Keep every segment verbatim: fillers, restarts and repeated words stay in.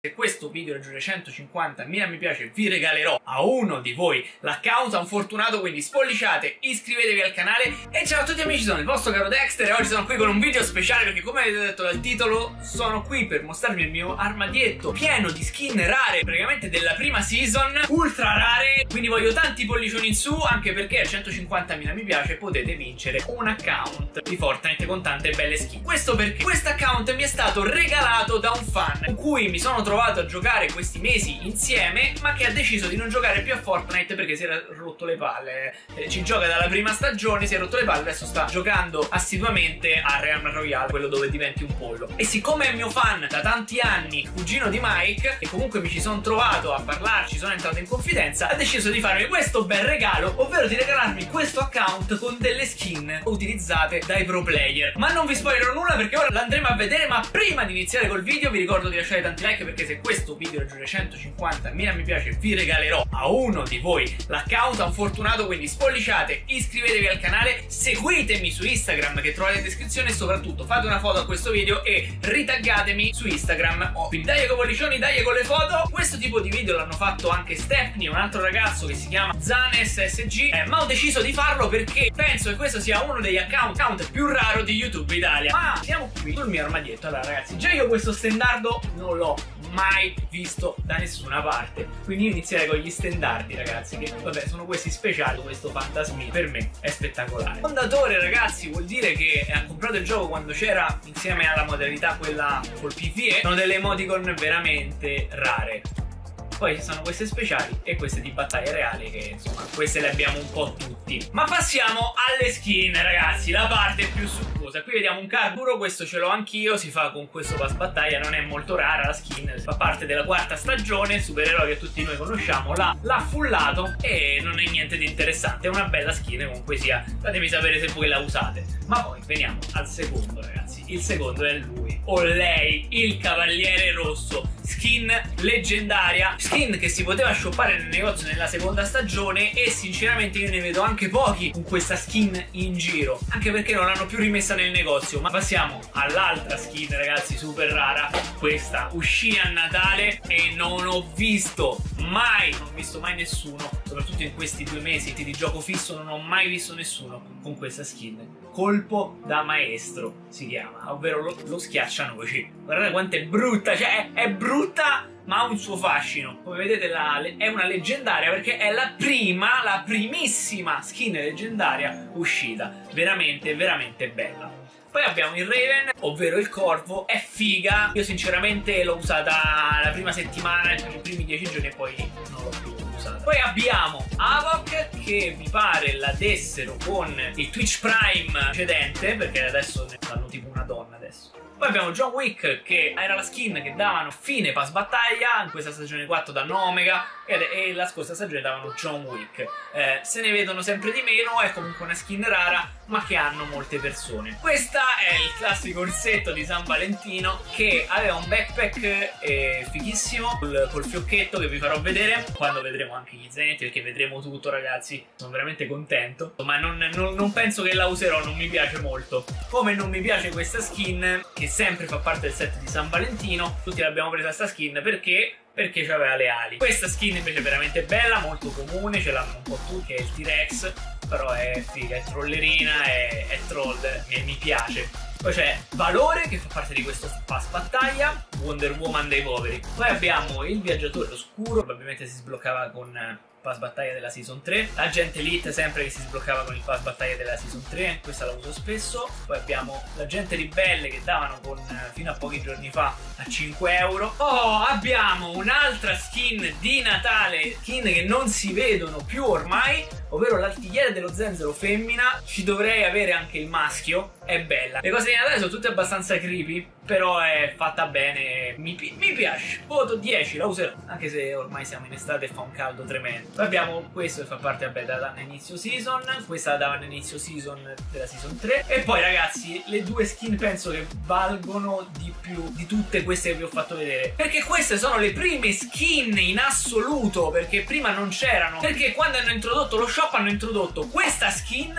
Se questo video raggiunge centocinquantamila mi piace vi regalerò a uno di voi l'account, a un fortunato, quindi spolliciate, iscrivetevi al canale. E ciao a tutti amici, sono il vostro caro Dexter e oggi sono qui con un video speciale perché, come avete detto dal titolo, sono qui per mostrarvi il mio armadietto pieno di skin rare, praticamente della prima season, ultra rare. Quindi voglio tanti pollicioni in su, anche perché a centocinquantamila mi piace potete vincere un account di Fortnite con tante belle skin. Questo perché questo account mi è stato regalato da un fan con cui mi sono trovato a giocare questi mesi insieme, ma che ha deciso di non giocare più a Fortnite perché si era rotto le palle. Eh, ci gioca dalla prima stagione, si è rotto le palle, adesso sta giocando assiduamente a Real Royale, quello dove diventi un pollo. E siccome è mio fan da tanti anni, cugino di Mike, e comunque mi ci sono trovato a parlarci, sono entrato in confidenza, ha deciso di farmi questo bel regalo, ovvero di regalarmi questo account con delle skin utilizzate dai pro player. Ma non vi spoilerò nulla perché ora l'andremo a vedere, ma prima di iniziare col video vi ricordo di lasciare tanti like, perché se questo video raggiunge centocinquantamila mi piace vi regalerò a uno di voi l'account, a un fortunato, quindi spolliciate, iscrivetevi al canale, seguitemi su Instagram che trovate in descrizione e soprattutto fate una foto a questo video e ritaggatemi su Instagram. Oh, quindi dai con pollicioni, dai con le foto. Questo tipo di video l'hanno fatto anche Stepney, un altro ragazzo che si chiama Zanes S G, eh, ma ho deciso di farlo perché penso che questo sia uno degli account, account più raro di YouTube Italia. Ma siamo qui sul mio armadietto. Allora ragazzi, già io questo stendardo non l'ho mai visto da nessuna parte, quindi io inizierei con gli stendardi, ragazzi, che vabbè sono questi speciali. Questo fantasmi per me è spettacolare. Fondatore, ragazzi, vuol dire che ha comprato il gioco quando c'era, insieme alla modalità quella col P V E. Sono delle emoticon veramente rare. Poi ci sono queste speciali e queste di battaglia reale, che insomma queste le abbiamo un po' tutti. Ma passiamo alle skin, ragazzi, la parte più succosa. Qui vediamo un carburo, questo ce l'ho anch'io, si fa con questo pass battaglia, non è molto rara la skin, fa parte della quarta stagione, supereroe che tutti noi conosciamo, l'ha fullato e non è niente di interessante, è una bella skin comunque sia, fatemi sapere se voi la usate. Ma poi veniamo al secondo, ragazzi, il secondo è lui o lei, il Cavaliere Rosso, skin leggendaria, skin che si poteva shoppare nel negozio nella seconda stagione e sinceramente io ne vedo anche pochi con questa skin in giro, anche perché non l'hanno più rimessa nel negozio. Ma passiamo all'altra skin, ragazzi, super rara. Questa uscì a Natale e non ho visto mai, non ho visto mai nessuno, soprattutto in questi due mesi di gioco fisso, non ho mai visto nessuno con questa skin. Colpo da maestro si chiama, ovvero lo, lo schiaccianoci. Guardate quanto è brutta, cioè è, è brutta ma ha un suo fascino. Come vedete la, è una leggendaria perché è la prima, la primissima skin leggendaria uscita. Veramente, veramente bella. Poi abbiamo il Raven, ovvero il Corvo, è figa. Io sinceramente l'ho usata la prima settimana, i primi dieci giorni e poi non l'ho più usata. Poi abbiamo Havok, che mi pare la dessero con il Twitch Prime precedente, perché adesso ne fanno tipo una donna adesso. Poi abbiamo John Wick, che era la skin che davano fine pass battaglia, in questa stagione quattro danno Omega e la scorsa stagione davano John Wick. Eh, se ne vedono sempre di meno, è comunque una skin rara ma che hanno molte persone. Questa è il classico orsetto di San Valentino che aveva un backpack eh, fighissimo col, col fiocchetto che vi farò vedere quando vedremo anche gli zainetti, perché vedremo tutto, ragazzi. Sono veramente contento, ma non, non, non penso che la userò, non mi piace molto. Come non mi piace questa skin, che sempre fa parte del set di San Valentino. Tutti l'abbiamo presa sta skin perché perché aveva le ali. Questa skin invece è veramente bella, molto comune, ce l'hanno un po' tutti, che è il T-Rex, però è figa, è trollerina, è, è troll e mi piace. Poi c'è Valore, che fa parte di questo pass battaglia, Wonder Woman dei poveri. Poi abbiamo il Viaggiatore Oscuro, probabilmente si sbloccava con pass battaglia della season tre, l'agente Elite sempre che si sbloccava con il pass battaglia della season tre, questa la uso spesso. Poi abbiamo l'agente ribelle che davano con, fino a pochi giorni fa a cinque euro. Oh, abbiamo un'altra skin di Natale, skin che non si vedono più ormai, ovvero l'artigliere dello zenzero femmina. Ci dovrei avere anche il maschio, è bella. Le cose di Natale sono tutte abbastanza creepy, però è fatta bene, mi, mi piace. Voto dieci, la userò, anche se ormai siamo in estate e fa un caldo tremendo. Poi abbiamo questo che fa parte, vabbè, da inizio season, questa la davano inizio season della season tre. E poi ragazzi, le due skin penso che valgono di più di tutte queste che vi ho fatto vedere, perché queste sono le prime skin in assoluto, perché prima non c'erano, perché quando hanno introdotto lo shop hanno introdotto questa skin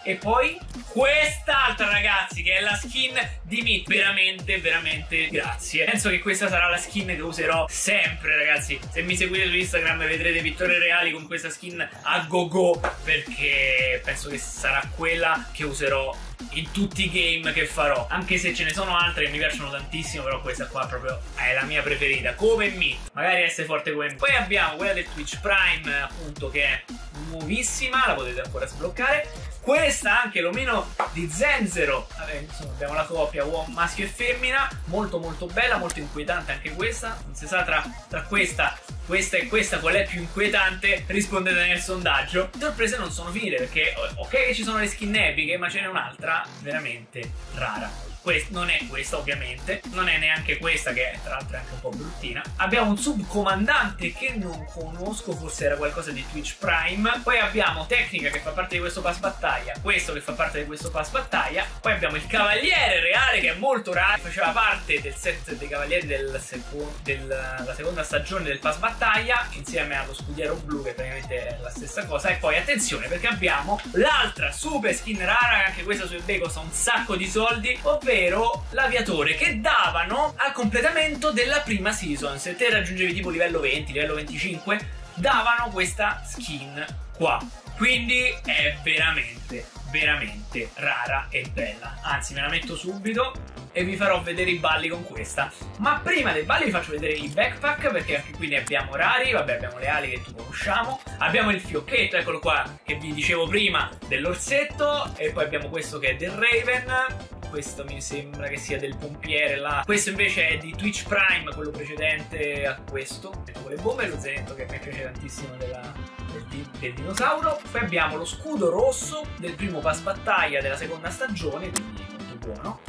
E poi quest'altra, ragazzi, che è la skin di Meat. Veramente, veramente grazie. Penso che questa sarà la skin che userò sempre, ragazzi. Se mi seguite su Instagram vedrete vittorie reali con questa skin a go go, perché penso che sarà quella che userò in tutti i game che farò. Anche se ce ne sono altre che mi piacciono tantissimo, però questa qua proprio è la mia preferita, come me. Magari essere forte come me. Poi abbiamo quella del Twitch Prime, appunto, che è nuovissima, la potete ancora sbloccare. Questa anche l'omino di Zenzero. Vabbè, insomma, abbiamo la coppia uomo, maschio e femmina, molto molto bella, molto inquietante anche questa. Non si sa tra, tra questa questa e questa qual è più inquietante, rispondete nel sondaggio. Le sorprese non sono finite, perché ok che ci sono le skin epiche, ma ce n'è un'altra veramente rara. Quest non è questa, ovviamente, non è neanche questa, che è, tra l'altro è anche un po' bruttina. Abbiamo un subcomandante che non conosco, forse era qualcosa di Twitch Prime. Poi abbiamo Tecnica, che fa parte di questo pass battaglia, questo che fa parte di questo pass battaglia. Poi abbiamo il Cavaliere Reale, che è molto raro, faceva parte del set dei Cavalieri del seco della seconda stagione del pass battaglia, insieme allo Scudiero Blu, che praticamente è la stessa cosa. E poi attenzione, perché abbiamo l'altra super skin rara, anche questa su eBay costa un sacco di soldi, ovvero l'Aviatore, che davano al completamento della prima season. Se te raggiungevi tipo livello venti, livello venticinque, davano questa skin qua. Quindi è veramente, veramente rara e bella. Anzi, me la metto subito e vi farò vedere i balli con questa. Ma prima dei balli vi faccio vedere i backpack, perché anche qui ne abbiamo rari. Vabbè, abbiamo le ali che tu conosciamo, abbiamo il fiocchetto, eccolo qua, che vi dicevo prima, dell'orsetto. E poi abbiamo questo che è del Raven. Questo mi sembra che sia del pompiere là. Questo invece è di Twitch Prime, quello precedente a questo, con le bombe, e lo zainetto che mi piace tantissimo della, del, del dinosauro. Poi abbiamo lo scudo rosso del primo pass battaglia della seconda stagione, quindi molto buono.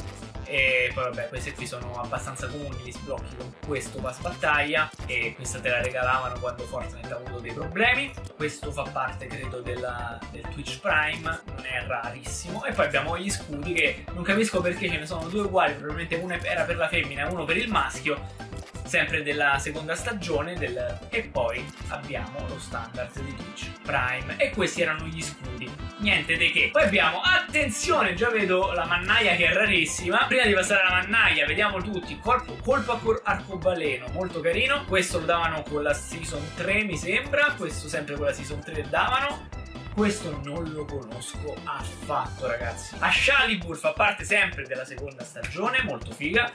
E poi vabbè, questi qui sono abbastanza comuni, li sblocchi con questo pass battaglia, e questa te la regalavano quando Fortnite ha avuto dei problemi. Questo fa parte, credo, della, del Twitch Prime, non è rarissimo. E poi abbiamo gli scudi, che non capisco perché ce ne sono due uguali, probabilmente uno era per la femmina e uno per il maschio, sempre della seconda stagione del... E poi abbiamo lo standard di Twitch Prime, e questi erano gli scudi, niente di che. Poi abbiamo, attenzione, già vedo la mannaia che è rarissima. Prima di passare alla mannaia vediamo tutti colpo, colpo arcobaleno, molto carino. Questo lo davano con la season tre, mi sembra. Questo sempre con la season tre davano. Questo non lo conosco affatto, ragazzi. Ashalibur fa parte sempre della seconda stagione, molto figa.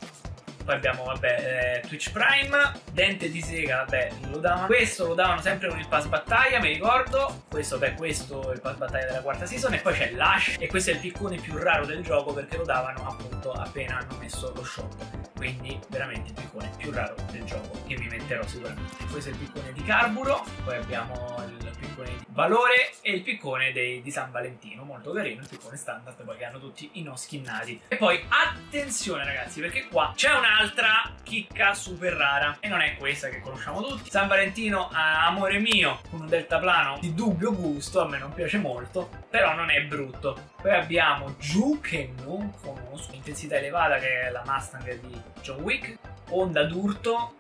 Poi abbiamo, vabbè, eh, Twitch Prime, Dente di Sega, vabbè, lo davano. Questo lo davano sempre con il pass battaglia, mi ricordo. Questo, beh, questo è il pass battaglia della quarta season. E poi c'è l'Ash, e questo è il piccone più raro del gioco, perché lo davano appunto appena hanno messo lo shop. Quindi veramente il piccone più raro del gioco, che vi metterò sicuramente. Questo è il piccone di Carburo. Poi abbiamo il piccone di Valore e il piccone dei, di San Valentino, molto carino, il piccone standard, poi che hanno tutti i no skinnati. E poi attenzione, ragazzi, perché qua c'è un'altra chicca super rara, e non è questa che conosciamo tutti. San Valentino, amore mio, con un deltaplano di dubbio gusto, a me non piace molto, però non è brutto. Poi abbiamo Giù, che non conosco, intensità elevata, che è la Mustang di John Wick. Onda d'urto,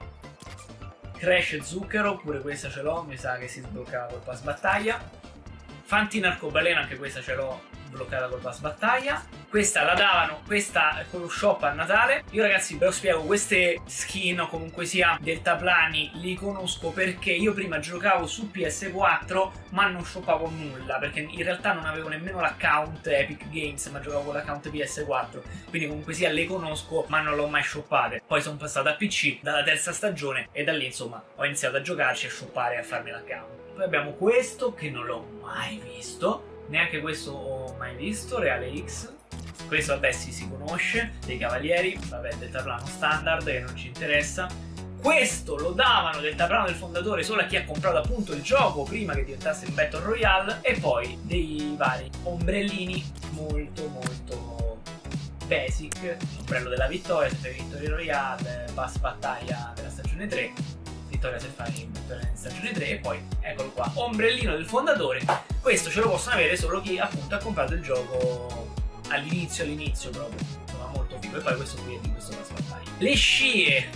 Crash e zucchero, pure questa ce l'ho, mi sa che si sbloccava col pass battaglia. Fantina arcobaleno, anche questa ce l'ho bloccata col pass battaglia. Questa la davano, questa con lo shop a Natale. Io, ragazzi, ve lo spiego, queste skin, o comunque sia deltaplani, li conosco perché io prima giocavo su P S quattro, ma non shoppavo nulla, perché in realtà non avevo nemmeno l'account Epic Games, ma giocavo con l'account P S quattro, quindi comunque sia le conosco, ma non l'ho mai shoppate. Poi sono passato a P C dalla terza stagione, e da lì, insomma, ho iniziato a giocarci, a shoppare e a farmi l'account. Poi abbiamo questo, che non l'ho mai visto, neanche questo ho mai visto, Reale X. Questo, vabbè, sì, si conosce, dei Cavalieri, vabbè, deltaplano standard, che non ci interessa. Questo lo davano, deltaplano del fondatore, solo a chi ha comprato appunto il gioco prima che diventasse il Battle Royale. E poi dei vari ombrellini molto molto basic. Ombrello della vittoria, se fai Victory Royale, pass battaglia della stagione tre, vittoria se fai vittoria in stagione tre. E poi eccolo qua, ombrellino del fondatore. Questo ce lo possono avere solo chi appunto ha comprato il gioco all'inizio, all'inizio proprio, insomma, molto figo. E poi questo qui è di questo pass battaglia. Le scie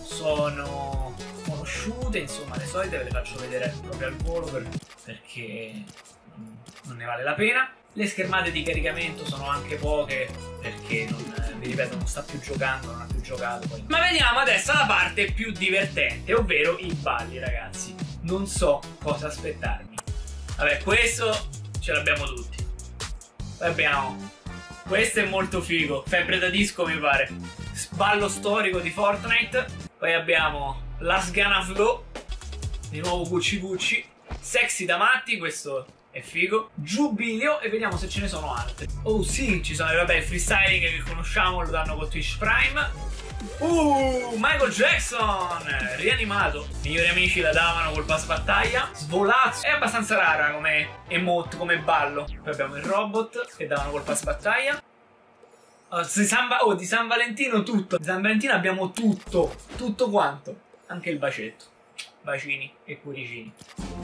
sono conosciute, insomma, le solite, ve le faccio vedere proprio al volo per, perché non ne vale la pena. Le schermate di caricamento sono anche poche perché non, vi ripeto, non sta più giocando, non ha più giocato poi. Ma veniamo adesso alla parte più divertente, ovvero i balli, ragazzi. Non so cosa aspettarmi. Vabbè, questo ce l'abbiamo tutti. Poi abbiamo, questo è molto figo, febbre da disco mi pare, ballo storico di Fortnite. Poi abbiamo Last Gonna Flow, di nuovo Gucci Gucci, Sexy da matti, questo è figo, Giubileo, e vediamo se ce ne sono altri. Oh sì, ci sono, vabbè, il freestyling che conosciamo, lo danno con Twitch Prime. Uh, Michael Jackson rianimato. Migliori amici la davano col pass battaglia. Svolazzo, è abbastanza rara come emote, come ballo. Poi abbiamo il robot che davano col pass battaglia. Oh, di San, oh, di San Valentino tutto. Di San Valentino abbiamo tutto, tutto quanto, anche il bacetto, bacini e cuoricini.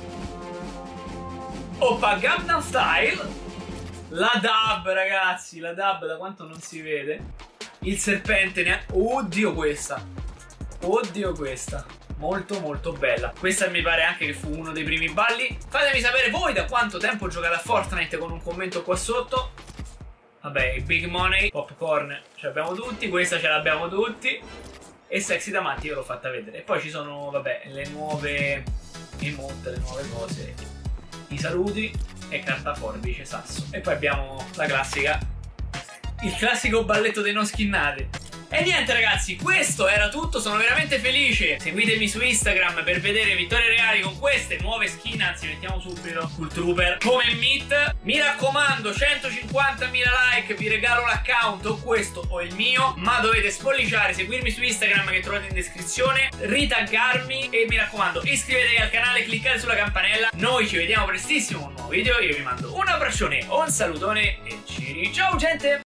Oppa, Gangnam Style. La dub, ragazzi, la dub da quanto non si vede. Il serpente ne ha... Oddio questa. Oddio questa. Molto molto bella. Questa mi pare anche che fu uno dei primi balli. Fatemi sapere voi da quanto tempo giocate a Fortnite con un commento qua sotto. Vabbè, il Big Money, Popcorn ce l'abbiamo tutti. Questa ce l'abbiamo tutti. E Sexy da matti io l'ho fatta vedere. E poi ci sono, vabbè, le nuove emote, le nuove cose. I saluti e carta forbice, sasso. E poi abbiamo la classica, il classico balletto dei non skinnati. E niente ragazzi, questo era tutto, sono veramente felice. Seguitemi su Instagram per vedere vittorie reali con queste nuove skin. Anzi, mettiamo subito Cool Trooper come Meat. Mi raccomando, centocinquantamila like, vi regalo l'account, o questo o il mio. Ma dovete spolliciare, seguirmi su Instagram che trovate in descrizione, ritaggarmi e mi raccomando iscrivetevi al canale, cliccate sulla campanella. Noi ci vediamo prestissimo con un nuovo video. Io vi mando un abbraccione, un salutone e ci ciao gente.